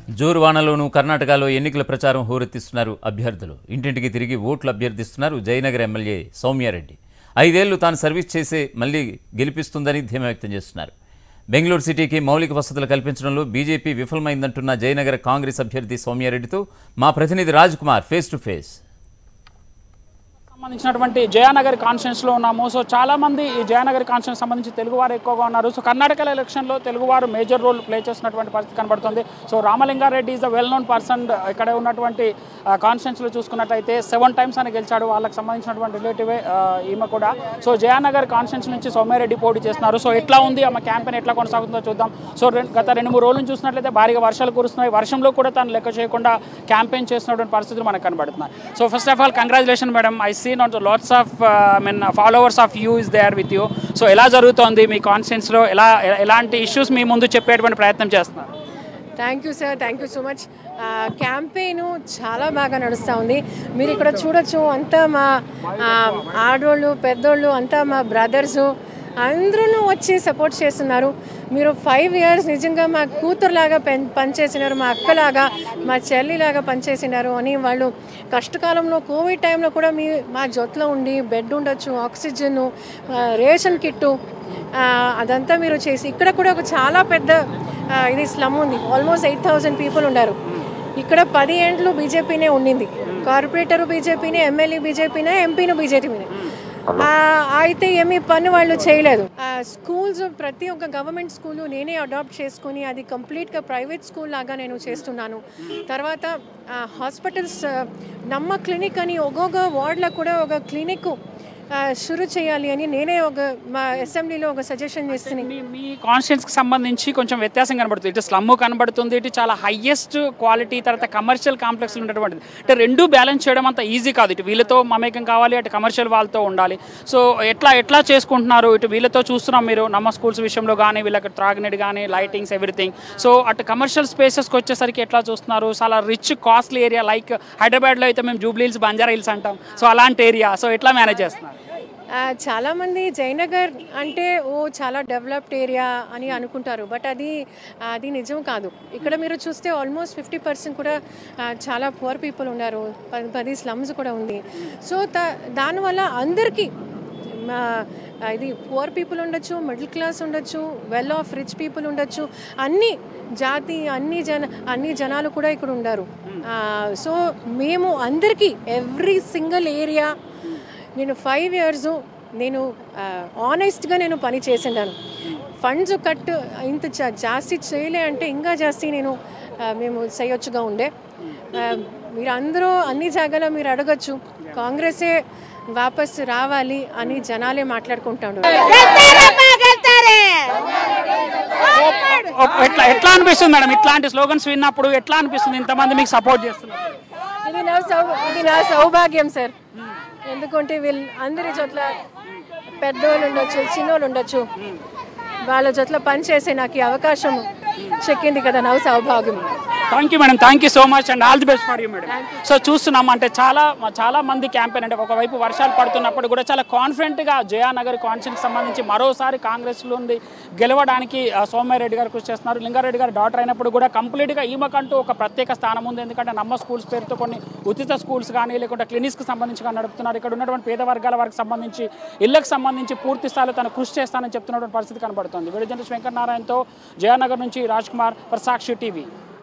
జోరువానలోనూ కర్ణాటకలో ఎన్నికల ప్రచారం హోరెత్తిస్తున్నారు అభ్యర్థులు. ఇంటింటికి తిరిగి ఓట్లు అభ్యర్థిస్తున్నారు జయనగర్ MLA సౌమ్య రెడ్డి. 5 ఏళ్లు తాను సర్వీస్ చేసే మళ్లీ గెలిపిస్తుందని ధీమా వ్యక్తం చేస్తున్నారు. బెంగళూరు సిటీకి మౌలిక వసతులు కల్పించడంలో బీజేపీ విఫలమైందంటున్న జయనగర్ కాంగ్రెస్ అభ్యర్థి సౌమ్య రెడ్డితో మా ప్రతినిధి Raj Kumar face to face. సంబంధించినటువంటి జయనగర్ కాన్స్టిట్యూన్స్ లో ఉన్నాము. సో చాలా మంది ఈ జయనగర్ కాన్స్టిట్యూన్స్ సంబంధించి తెలుగువారు ఎక్కువగా ఉన్నారు. సో కర్ణాటక ఎలక్షన్ లో తెలుగువారు మేజర్ రోల్ ప్లే చేస్తున్నటువంటి పరిస్థితి కనబడుతుంది. So Ramalinga Reddy is a well known person. ఇక్కడ ఉన్నటువంటి కాన్స్టిట్యూన్స్ లో చూసుకున్నట్లయితే 7 times అని గెలిచాడు. వాళ్ళకి సంబంధించినటువంటి రిలేటివే ఈమె కూడా. సో జయనగర్ కాన్స్టిట్యూన్స్ నుంచి సౌమ్య రెడ్డి పోటీ చేస్తున్నారు. సో ఎట్లా ఉంది ఆమె క్యాంపెయిన్ ఎట్లా కొనసాగుతుందో చూద్దాం. సో గత 2-3 రోజులు చూసినట్లయితే భారీగా వర్షాలు కురుస్తున్నాయి. వర్షంలో కూడా తను లెక్క చేయకుండా క్యాంపెయిన్ చేస్తున్నటువంటి పరిస్థితులు మనకు కనబడుతున్నాయి. So first of all congratulation madam. I see not lots of followers of you is there with you. So ఎలా జరుగుతోంది మీ కాన్స్టిట్యూన్స్ లో, ఎలాంటి ఇష్యూస్ మీ ముందు చెప్పేటువంటి ప్రయత్నం చేస్తున్నారు? Thank you sir, thank you so much. Campaign చాలా బాగా నడుస్తూ ఉంది. మీరు ఇక్కడ చూడొచ్చు, అంతా మా ఆడోళ్ళు పెద్దోళ్ళు అంతా మా బ్రదర్సు అందరూ వచ్చి సపోర్ట్ చేస్తున్నారు. మీరు 5 years నిజంగా మా కూతురులాగా పనిచేసినారు, మా అక్కలాగా మా చెల్లిలాగా పనిచేసినారు అని వాళ్ళు కష్టకాలంలో కోవిడ్ టైంలో కూడా మా జొత్లో ఉండి బెడ్ ఉండొచ్చు, ఆక్సిజన్, రేషన్ కిట్టు అదంతా మీరు చేసి ఇక్కడ కూడా ఒక చాలా పెద్ద ఇది స్లమ్ ఉంది. ఆల్మోస్ట్ 8,000 people ఉన్నారు. ఇక్కడ 10 ఏళ్ళు బీజేపీనే ఉండింది. కార్పొరేటరు బీజేపీనే, MLA బీజేపీనే, ఎంపీను బీజేపీనే. అయితే ఏమీ పని వాళ్ళు చేయలేదు. స్కూల్స్ ప్రతి ఒక్క గవర్నమెంట్ స్కూలు నేనే అడాప్ట్ చేసుకుని అది కంప్లీట్గా ప్రైవేట్ స్కూల్ లాగా నేను చేస్తున్నాను. తర్వాత హాస్పిటల్స్ నమ్మ క్లినిక్ అని ఒక్కొక్క వార్డులో కూడా ఒక క్లినిక్ షురు చేయాలి అని నేనే మా అసెంబ్లీలో ఒక సజెషన్ చేస్తుంది. మీ కాన్స్టిట్యూన్స్కి సంబంధించి కొంచెం వ్యత్యాసం కనబడుతుంది. ఇటు స్లమ్ కనబడుతుంది, ఇటు చాలా హైయెస్ట్ క్వాలిటీ, తర్వాత కమర్షియల్ కాంప్లెక్స్లు ఉన్నటువంటిది. అంటే రెండు బ్యాలెన్స్ చేయడం అంత ఈజీ కాదు. ఇటు వీళ్ళతో మమేకం కావాలి, అటు కమర్షియల్ వాళ్ళతో ఉండాలి. సో ఎట్లా చేసుకుంటున్నారు? ఇటు వీళ్ళతో చూస్తున్నాం మీరు నమ్మ స్కూల్స్ విషయంలో కానీ, వీళ్ళకి త్రాగునీరు కానీ, లైటింగ్స్ ఎవ్రీథింగ్. సో అటు కమర్షియల్ స్పేసెస్కి వచ్చేసరికి ఎట్లా చూస్తున్నారు? చాలా రిచ్ కాస్ట్లీ ఏరియా, లైక్ హైదరాబాద్లో అయితే మేము జూబ్లీ హిల్స్, బంజారా హిల్స్ అంటాం. సో అలాంటి ఏరియా. సో ఎట్లా మేనేజ్ చేస్తున్నారు? చాలామంది జయనగర్ అంటే చాలా డెవలప్డ్ ఏరియా అని అనుకుంటారు, బట్ అది నిజం కాదు. ఇక్కడ మీరు చూస్తే ఆల్మోస్ట్ 50% కూడా చాలా పువర్ పీపుల్ ఉన్నారు, 10 స్లమ్స్ కూడా ఉంది. సో దానివల్ల అందరికీ ఇది పువర్ పీపుల్ ఉండొచ్చు, మిడిల్ క్లాస్ ఉండొచ్చు, వెల్ ఆఫ్ రిచ్ పీపుల్ ఉండొచ్చు, అన్ని జాతి అన్ని జనాలు కూడా ఇక్కడ ఉన్నారు. సో మేము అందరికీ ఎవ్రీ సింగిల్ ఏరియా నేను 5 years నేను ఆనెస్ట్గా నేను పని చేసినాను. ఫండ్స్ ఇంత జాస్తి చేయలే అంటే ఇంకా జాస్తి మేము చేయొచ్చుగా ఉండే. మీరు అందరూ అన్ని జాగాలో మీరు అడగచ్చు, కాంగ్రెసే వాపస్ రావాలి అని జనాలే మాట్లాడుకుంటాడు. ఎట్లా అనిపిస్తుంది మేడం ఇట్లాంటి స్లోగన్స్ విన్నప్పుడు? ఎట్లా అనిపిస్తుంది ఇంతమంది మీకు సపోర్ట్ చేస్తున్నారు? ఇది నా సౌభాగ్యం సార్. ఎందుకంటే అందరి చోట్ల పెద్దోళ్ళు ఉండొచ్చు, చిన్నోళ్ళు ఉండొచ్చు, వాళ్ళ చోట్ల పనిచేసే నాకు అవకాశం చెక్కింది కదా, నా సౌభాగ్యం. Thank you madam, thank you so much and all the best for you madam. So చూస్తున్నాం అంటే చాలా మంది క్యాంపెయిన్ అంటే ఒకవైపు వర్షాలు పడుతున్నప్పుడు కూడా చాలా కాన్ఫిడెంట్గా జయనగర్ కాన్స్టిట్యూన్సీకి సంబంధించి మరోసారి కాంగ్రెస్లో గెలవడానికి సౌమ్య రెడ్డి గారు కృషి చేస్తున్నారు. లింగారెడ్డి గారు డాక్టర్ అయినప్పుడు కూడా కంప్లీట్గా ఈమెకంటూ ఒక ప్రత్యేక స్థానం ఉంది. ఎందుకంటే నమ్మ స్కూల్స్ పేరుతో కొన్ని ఉచిత స్కూల్స్ కానీ లేకుంటే క్లినిక్స్కి సంబంధించి కానీ నడుపుతున్నారు. ఇక్కడ ఉన్నటువంటి పేద వర్గాల వారికి సంబంధించి ఇళ్లకు సంబంధించి పూర్తి స్థాయిలో తను కృషి చేస్తానని చెప్తున్నటువంటి పరిస్థితి కనబడుతుంది. వీడియో జర్నలిస్ట్ వెంకటనారాయణతో జయనగర్ నుంచి రాజ్ కుమార్ ఫర్ సాక్షి టీవీ.